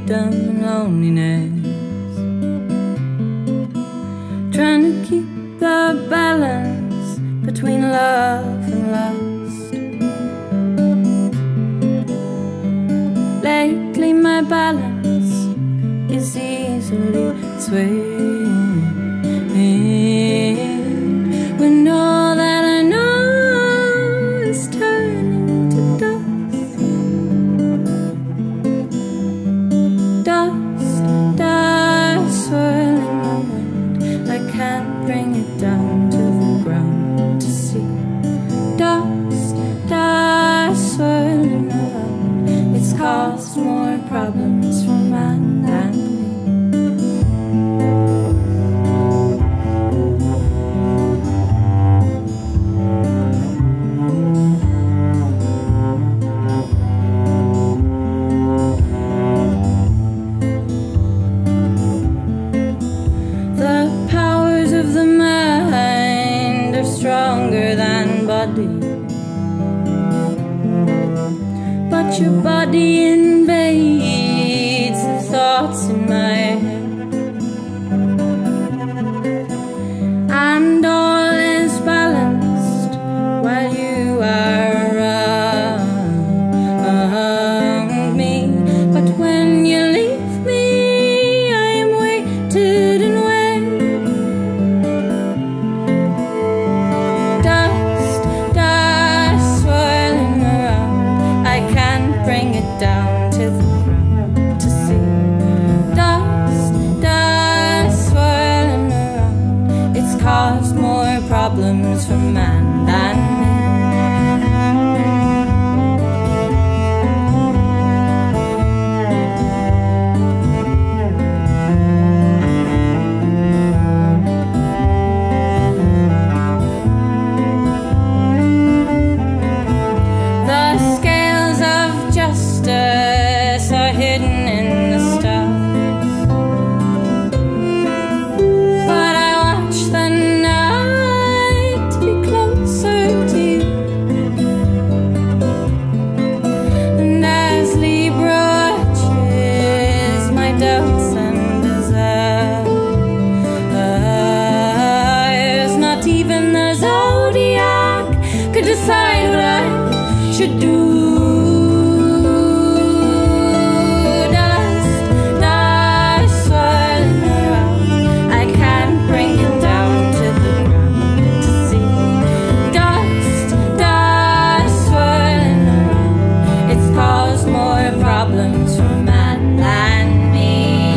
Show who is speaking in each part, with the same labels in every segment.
Speaker 1: freedom and loneliness, trying to keep the balance between love and lust. Lately my balance is easily swayed, when all that I know is turning to dust. Dust, dust swirling the wind, I can't bring it down to the ground to see. Dust, dust swirling around, it's caused more problems for man than me. Stronger than body, but your body invades the thoughts in my head, and all is balanced while you are around me. But when you leave me, I am weighted and down to the ground to see. Dust, dust swirling around, it's caused more problems for man than are hidden in the stars, but I watch the night to be closer to you. And as Libra watches my doubts and desires, not even the zodiac could decide what I should do. Problems for man than me.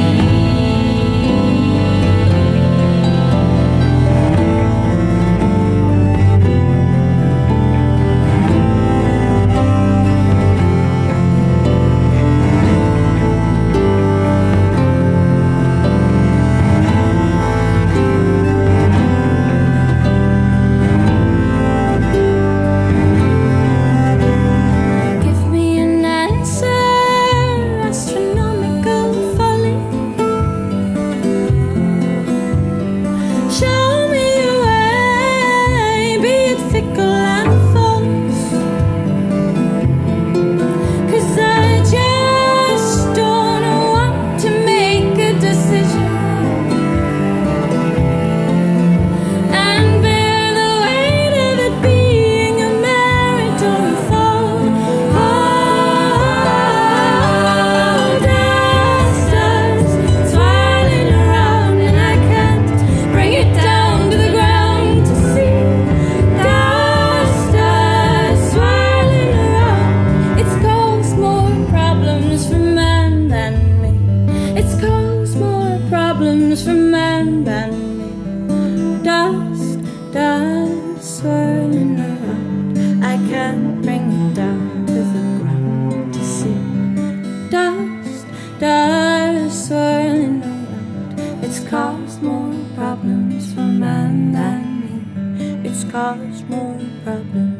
Speaker 1: Problems for man than me. Dust, dust swirling around, I can't bring it down to the ground to see. Dust, dust swirling around, it's caused more problems for man than me. It's caused more problems.